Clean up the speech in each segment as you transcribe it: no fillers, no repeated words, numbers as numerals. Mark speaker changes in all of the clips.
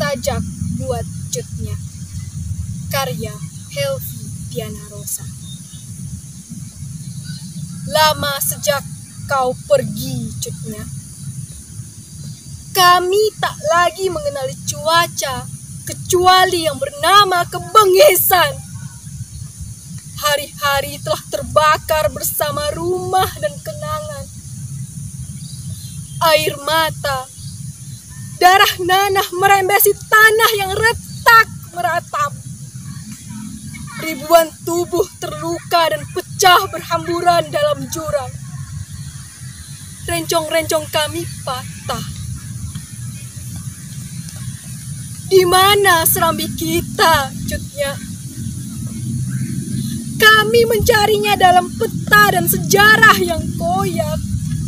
Speaker 1: sajak buat Cutnya. Karya Helvi Diana Rosa. Lama sejak kau pergi, Cutnya. Kami tak lagi mengenali cuaca kecuali yang bernama kebengisan. Hari-hari telah terbakar bersama rumah dan kenangan. Air mata, darah nanah merembesi tanah yang retak meratap. Ribuan tubuh terluka dan pecah berhamburan dalam jurang. Rencong-rencong kami patah. Di mana serambi kita, Cutnya? Kami mencarinya dalam peta dan sejarah yang koyak.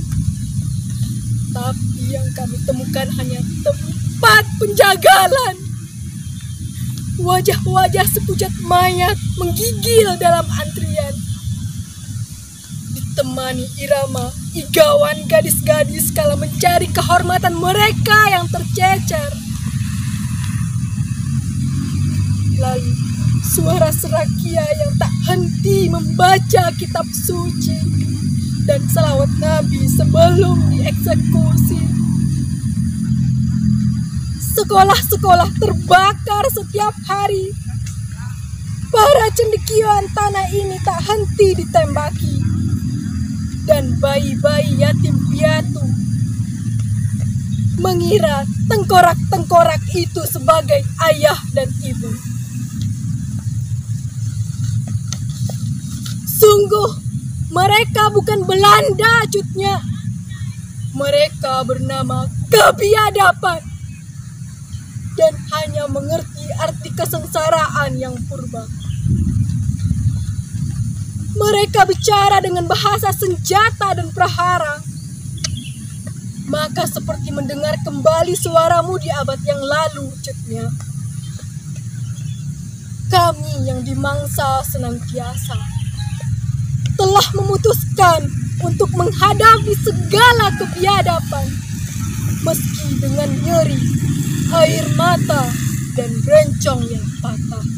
Speaker 1: Tapi yang kami temukan hanya tempat penjagalan. Wajah-wajah sepucat mayat menggigil dalam antrian. Ditemani irama igawan gadis-gadis kala mencari kehormatan mereka yang tercecer. Lalu suara serakia yang tak henti membaca kitab suci dan salawat Nabi sebelum dieksekusi. Sekolah-sekolah terbakar setiap hari. Para cendekiawan tanah ini tak henti ditembaki. Dan bayi-bayi yatim piatu mengira tengkorak-tengkorak itu sebagai ayah dan ibu. Sungguh, mereka bukan Belanda, Cutnya. Mereka bernama kebiadaban dan hanya mengerti arti kesengsaraan yang purba. Mereka bicara dengan bahasa senjata dan prahara. Maka seperti mendengar kembali suaramu di abad yang lalu, Cutnya. Kami yang dimangsa senantiasa telah memutuskan untuk menghadapi segala kebiadaban, meski dengan nyeri, air mata, dan rencong yang patah.